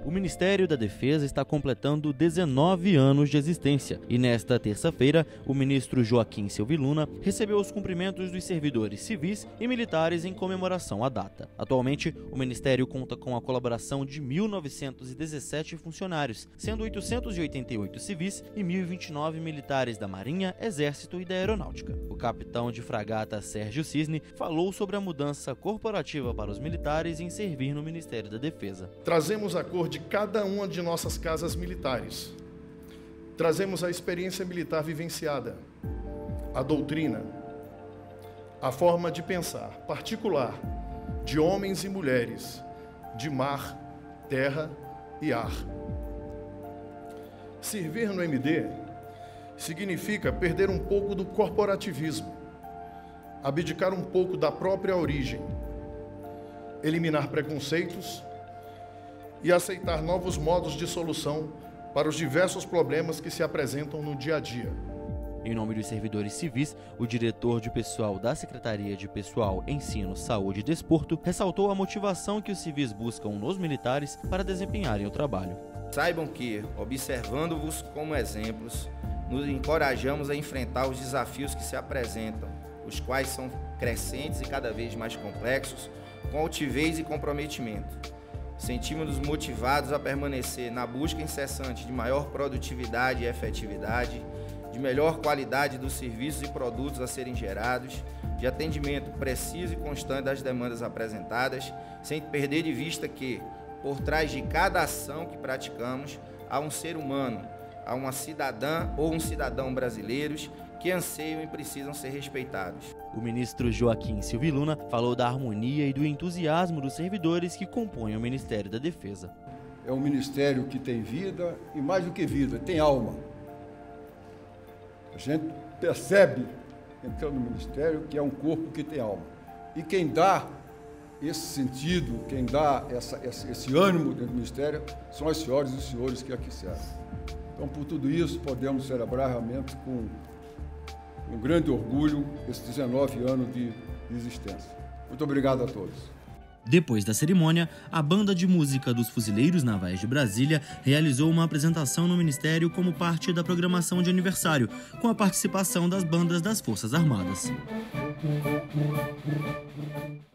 O Ministério da Defesa está completando 19 anos de existência e nesta terça-feira o ministro Joaquim Silvio Luna recebeu os cumprimentos dos servidores civis e militares em comemoração à data. Atualmente, o Ministério conta com a colaboração de 1.917 funcionários, sendo 888 civis e 1.029 militares da Marinha, Exército e da Aeronáutica. O capitão de fragata Sérgio Cisne falou sobre a mudança corporativa para os militares em servir no Ministério da Defesa. Trazemos a cor de cada uma de nossas casas militares. Trazemos a experiência militar vivenciada, a doutrina, a forma de pensar particular de homens e mulheres, de mar, terra e ar. Servir no MD significa perder um pouco do corporativismo, abdicar um pouco da própria origem, eliminar preconceitos e aceitar novos modos de solução para os diversos problemas que se apresentam no dia a dia. Em nome dos servidores civis, o diretor de pessoal da Secretaria de Pessoal, Ensino, Saúde e Desporto ressaltou a motivação que os civis buscam nos militares para desempenharem o trabalho. Saibam que, observando-vos como exemplos, nos encorajamos a enfrentar os desafios que se apresentam, os quais são crescentes e cada vez mais complexos, com altivez e comprometimento. Sentimos-nos motivados a permanecer na busca incessante de maior produtividade e efetividade, de melhor qualidade dos serviços e produtos a serem gerados, de atendimento preciso e constante das demandas apresentadas, sem perder de vista que, por trás de cada ação que praticamos, há um ser humano, há uma cidadã ou um cidadão brasileiros que anseiam e precisam ser respeitados. O ministro Joaquim Silvio Luna falou da harmonia e do entusiasmo dos servidores que compõem o Ministério da Defesa. É um ministério que tem vida e, mais do que vida, tem alma. A gente percebe, entrando no ministério, que é um corpo que tem alma. E quem dá esse sentido, quem dá esse ânimo dentro do ministério, são as senhoras e os senhores que aqui servem. Então, por tudo isso, podemos celebrar realmente com um grande orgulho esses 19 anos de existência. Muito obrigado a todos. Depois da cerimônia, a Banda de Música dos Fuzileiros Navais de Brasília realizou uma apresentação no Ministério como parte da programação de aniversário, com a participação das bandas das Forças Armadas.